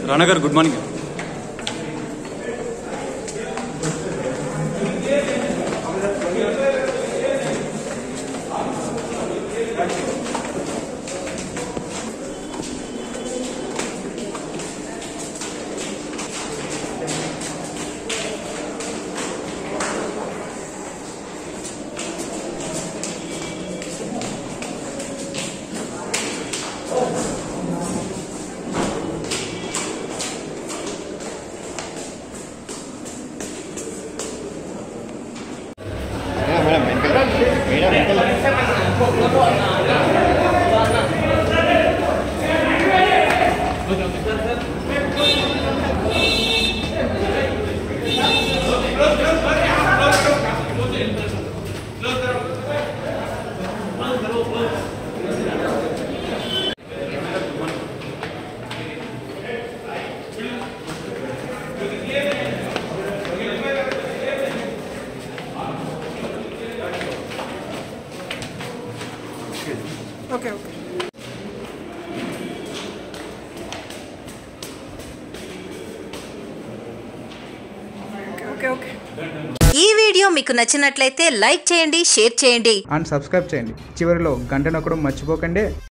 Rana garu good morning. Okay okay okay okay. ఈ video మీకు నచ్చినట్లయితే లైక్ చేయండి, షేర్ చేయండి అండ్ సబ్స్క్రైబ్ చేయండి. చివరిలో గంట నొక్కడం మర్చిపోకండి.